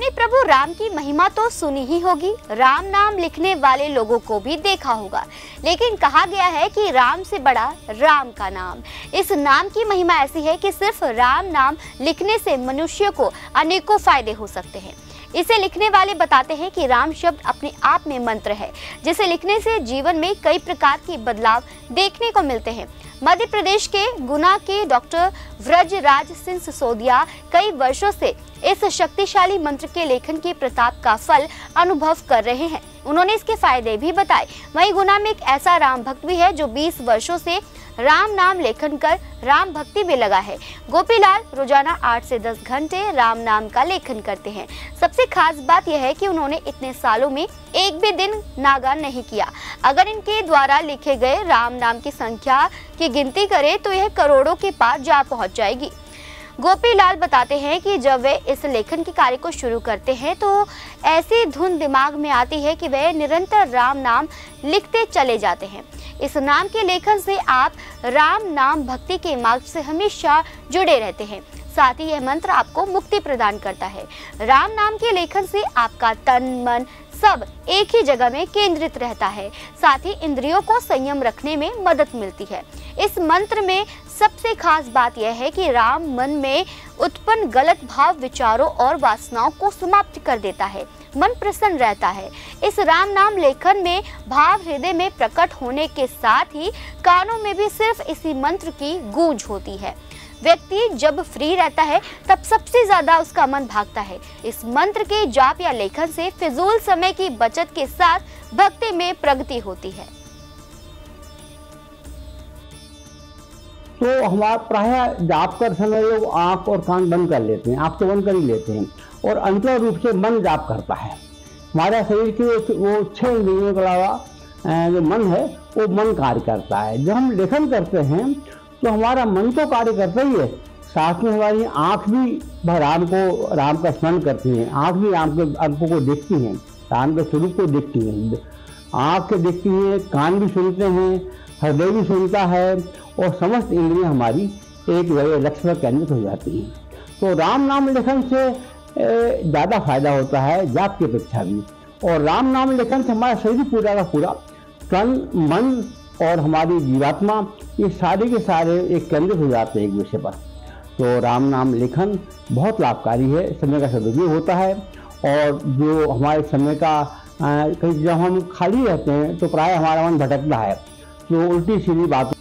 आपने प्रभु राम की महिमा तो सुनी ही होगी, राम नाम लिखने वाले लोगों को भी देखा होगा, लेकिन कहा गया है कि राम से बड़ा राम का नाम। इस नाम की महिमा ऐसी है कि सिर्फ राम नाम लिखने से मनुष्य को अनेकों फायदे हो सकते हैं। इसे लिखने वाले बताते हैं कि राम शब्द अपने आप में मंत्र है, जिसे लिखने से जीवन में कई प्रकार के बदलाव देखने को मिलते हैं। मध्य प्रदेश के गुना के डॉक्टर व्रजराज सिंह सिसोदिया कई वर्षों से इस शक्तिशाली मंत्र के लेखन के प्रताप का फल अनुभव कर रहे हैं। उन्होंने इसके फायदे भी बताए। वहीं गुना में एक ऐसा राम भक्त भी है जो 20 वर्षों से राम नाम लेखन कर राम भक्ति में लगा है। गोपीलाल रोजाना 8 से 10 घंटे राम नाम का लेखन करते हैं। सबसे खास बात यह है कि उन्होंने इतने सालों में एक भी दिन नागा नहीं किया। अगर इनके द्वारा लिखे गए राम नाम की संख्या की गिनती करें तो यह करोड़ों के पार जा पहुंच जाएगी। गोपीलाल बताते हैं कि जब वे इस लेखन के कार्य को शुरू करते हैं तो ऐसी धुन दिमाग में आती है कि वे निरंतर राम नाम लिखते चले जाते हैं। इस नाम के लेखन से आप राम नाम भक्ति के मार्ग से हमेशा जुड़े रहते हैं। साथ ही यह मंत्र आपको मुक्ति प्रदान करता है। राम नाम के लेखन से आपका तन मन सब एक ही जगह में केंद्रित रहता है। साथ ही इंद्रियों को संयम रखने में मदद मिलती है। इस मंत्र में सबसे खास बात यह है कि राम मन में उत्पन्न गलत भाव, विचारों और वासनाओं को समाप्त कर देता है। मन प्रसन्न रहता है। इस राम नाम लेखन में भाव हृदय में प्रकट होने के साथ ही कानों में भी सिर्फ इसी मंत्र की गूंज होती है। व्यक्ति जब फ्री रहता है तब सबसे ज्यादा उसका मन भागता है। इस मंत्र के जाप या लेखन से फिजूल समय की बचत के साथ भक्ति में प्रगति होती है। तो हमारा प्राय जाप कर समय लोग आंख और कान बंद कर लेते हैं, आंख तो बंद कर ही लेते हैं और अंतर रूप से मन जाप करता है। हमारे शरीर के वो 6 इंद्रियों के अलावा जो मन है वो मन कार्य करता है। जब हम लेखन करते हैं तो हमारा मन तो कार्य करता ही है, साथ में हमारी आंख भी राम का स्मरण करती है। आंख भी राम के अंकों को देखती है, राम के स्वरूप को देखती है। आंख देखती है, कान भी सुनते हैं, हृदय भी सुनता है और समस्त इंद्रियां हमारी एक जगह लक्ष्य पर केंद्रित हो जाती हैं। तो राम नाम लेखन से ज़्यादा फायदा होता है जाप की अपेक्षा भी। और राम नाम लेखन से हमारा शरीर पूरा का पूरा तन मन और हमारी जीवात्मा ये सारे के सारे एक केंद्रित हो जाते हैं एक विषय पर। तो राम नाम लेखन बहुत लाभकारी है, समय का सदुपयोग होता है। और जो हमारे समय का कहीं जब हम खाली रहते हैं तो प्राय हमारा मन भटकता है, तो उल्टी सीधी बात